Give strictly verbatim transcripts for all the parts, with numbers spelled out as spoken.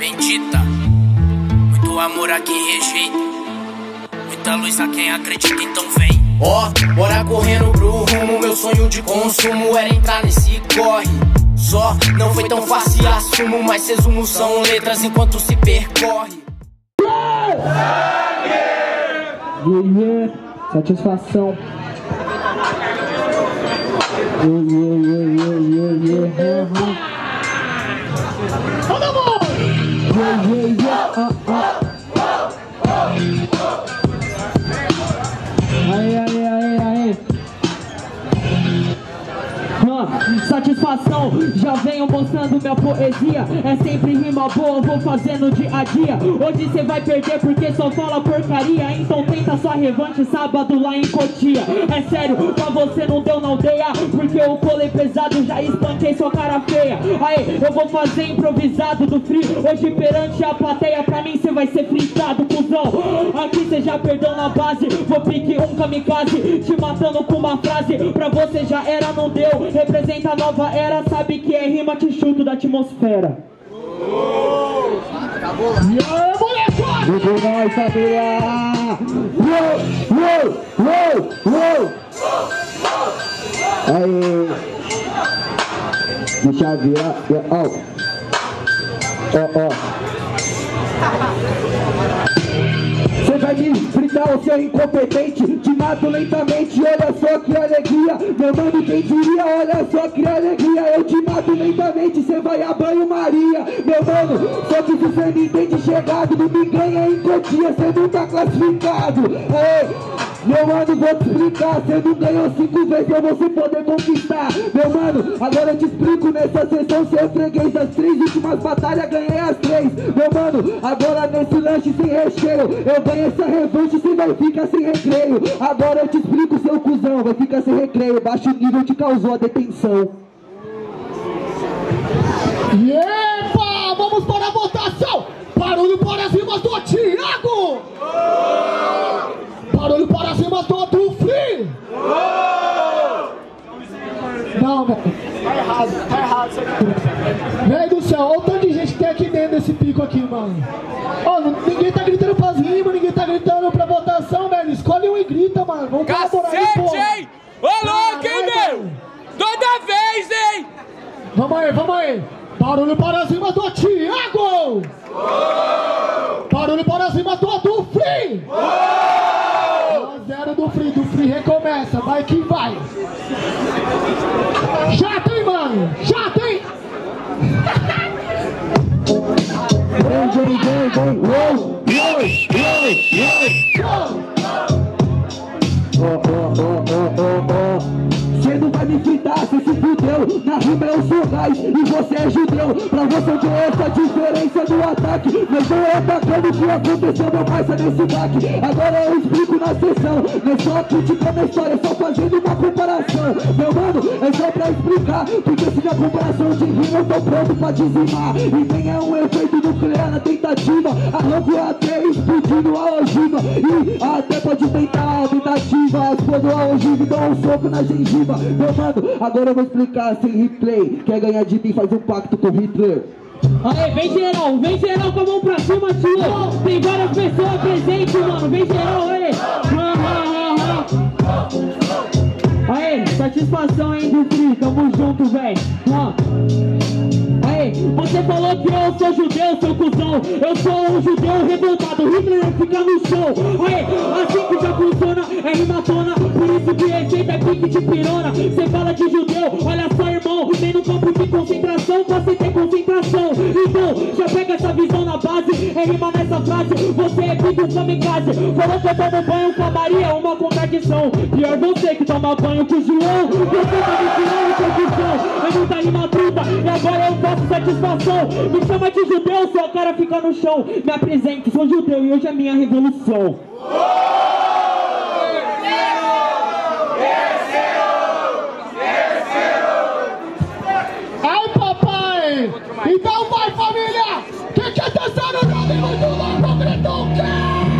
bendita. Muito amor a quem rejeita, muita luz a quem acredita, então vem. Ó, oh, bora correndo pro rumo, meu sonho de consumo era entrar nesse corre. Só não foi tão fácil, assumo, mas resumo são letras enquanto se percorre. Yeah, yeah, satisfação. Yeah, yeah, yeah, yeah, yeah, yeah. Todo mundo! Yeah, yeah, yeah, uh, uh. Aí, aí, aí, aí. Satisfação, já venho mostrando minha poesia. É sempre rima boa, vou fazendo dia a dia. Hoje cê vai perder porque só fala porcaria. Então tenta sua revanche sábado lá em Cotia. É sério, pra você não deu na aldeia, porque eu colei pesado, já espanquei sua cara feia. Aí, eu vou fazer improvisado do frio. Hoje perante a plateia, pra mim cê vai ser fritado, cuzão. Aqui cê já perdeu na base, vou pique um kamikaze, te matando com uma frase. Pra você já era, não deu. Representa a nova era, sabe que é rima, te chuto da atmosfera. Acabou lá. E aí, moleque! Vamos nós, família! Uou, uou, uou, uou! Aí! Deixa eu ver, ó, ó, ó. Você vai me fritar, você é incompetente. Te mato lentamente, olha só que alegria. Meu mano, quem diria, olha só que alegria. Eu te mato lentamente, você vai a banho-maria. Meu mano, só que se você me entende chegado, não me ganha em Cotia, você não tá classificado. Ei, meu mano, vou te explicar. Você não ganhou cinco vezes pra você poder conquistar. Meu mano, agora eu te explico. Nessa sessão você é freguês. Das três últimas batalhas ganhei as três. Meu mano, agora nesse lanche sem recheio, eu ganhei essa revanche, você vai ficar sem recreio. Agora eu te explico, seu cuzão, vai ficar sem recreio. Baixo nível te causou a detenção. E epa, vamos para a votação. Barulho para as rimas do Thiago. Barulho para as rimas do Free. Não, velho, tá errado, tá errado isso aqui. Velho do céu, olha o tanto de gente que tem aqui dentro desse pico aqui, mano. Ó, oh, ninguém tá gritando pras rimas, ninguém tá gritando pra votação, velho. Escolhe um e grita, mano. Vamos colaborar aí, pô. Cacete, ô louco, hein, meu? Toda vez, hein? Vamos aí, vamos aí. Barulho para as rimas do Thiago. Barulho para as rimas do, do Free. um a zero do Free, do Free recomeça, vai que vai. Já tem, mano, já tem. Vem, vem, vem, vem. Uou, uou, uou, uou. Cê não vai me fritar, cê se fudeu. Na rima eu sou gás e você é judeu. Pra você de essa diferença do ataque. Mas não é atacando o que aconteceu, meu parça, nesse baque. Agora eu explico na sessão. Não é só crítica na história, só fazendo uma comparação. Meu mano, é só pra explicar. Porque se na comparação de rima eu tô pronto pra dizimar. E nem é um efeito nuclear na tentativa. Arranco até explodindo a ogiva. E até pode tentar a tentativa. Explodiu a ogiva e dou um soco na gengiva. Meu mano, agora eu vou explicar sem replay. Quer ganhar de mim, faz um pacto com Hitler. Aê, vem geral, vem geral com a mão pra cima, tio. Tem várias pessoas presentes, mano. Vem geral, aê. Aê, satisfação, hein, do Free. Tamo junto, velho. Aê, você falou que eu sou judeu, seu cuzão. Eu sou um judeu revoltado. Hitler fica no chão. Aê, assim que já funciona, é rimatona. Por isso que receita é pique de pirona. Cê fala de judeu, olha só, irmão. Nem no campo de concentração, você tem concentração. Então, já pega essa visão na base. É rima nessa frase, você é pique um kamikaze. Falou que eu tomo banho com a Maria, uma contradição. Pior você que toma banho com o João. Você tá me tirando confusão. É muita rima bruta, e agora eu faço satisfação. Me chama de judeu, sua cara fica no chão. Me apresento, sou judeu e hoje é minha revolução. Ai, papai! Então vai, família! Quem quer dançar no nome muito louco, grita o quê?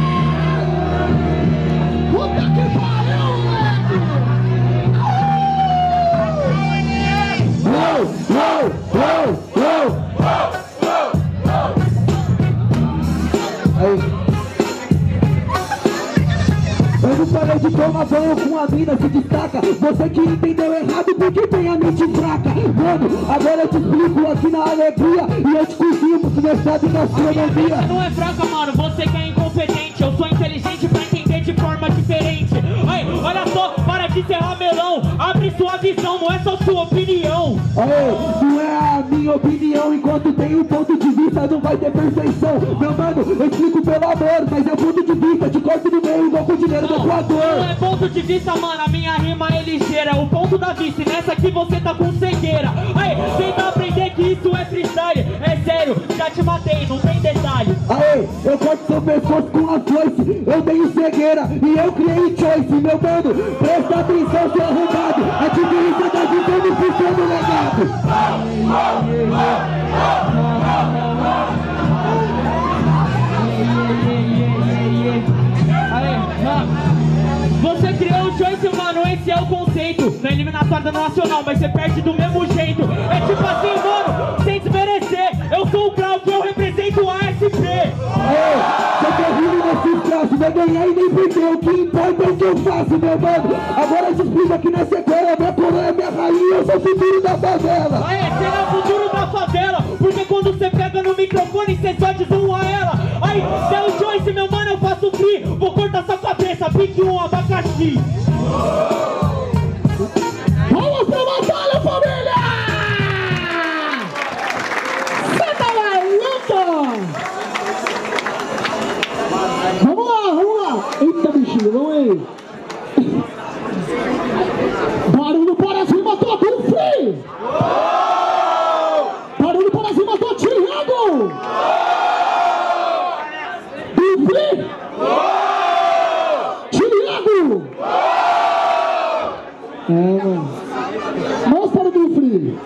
Puta que pariu, moleque! Uou, uou, uou, uou! Eu não falei de tomar banho com a mina, se destaca. Você que entendeu errado porque tem a mente fraca. Mano, agora eu te explico aqui na alegria. E eu te cozinho pro mestrado em gastronomia. Você não é fraca, mano, você que é incompetente. Eu sou inteligente pra entender de forma diferente. Aí, olha só, para de ser ramelão. Abre sua visão, não é só sua opinião. Aê, não é a minha opinião. Enquanto tem um ponto de vista, não vai ter perfeição. Meu mano, eu explico pelo amor, mas é ponto de vista. Te corto no meio, igual com dinheiro do Equador. Não é ponto de vista, mano, a minha rima é ligeira. O ponto da vista, e nessa aqui você tá com cegueira. Aí, tenta aprender que isso é freestyle. É sério, já te matei, não tem detalhe. Aê, eu corto seu pescoço com a foice. Eu tenho cegueira e eu criei choice. Meu mano, presta atenção, seu arrombado. A diferença da vida é no futuro do legado. Você criou o choice, mano, esse é o conceito. Na eliminatória nacional, mas você perde do mesmo jeito. É tipo assim, mano, sem desmerecer. Eu sou o Glauco, eu represento o A S P. Aê, você tá rindo nesses traços, vai ganhar e nem perder. O que importa é o que eu faço, meu mano. Agora eu te explico aqui na sequela. Minha coroa é minha rainha, eu sou o futuro da favela. Aê, será o futuro da favela. Porque quando você pega no microfone, você só desonra ela. Aí, se é o choice, meu mano, eu faço free. Vou cortar sua cabeça, pique um abacaxi. Vamos pra batalha, família! Senta lá, luta! Vamos lá, vamos lá! Eita, bichinho, vamos aí! Barulho para cima, tô do free! Barulho para cima, tô Thiago! Do free! Thiago! É, mano. Mãos para o Dufri.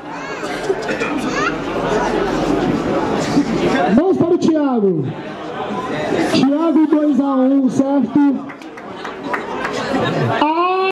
Mãos para o Thiago. Thiago dois a um, certo? Ah!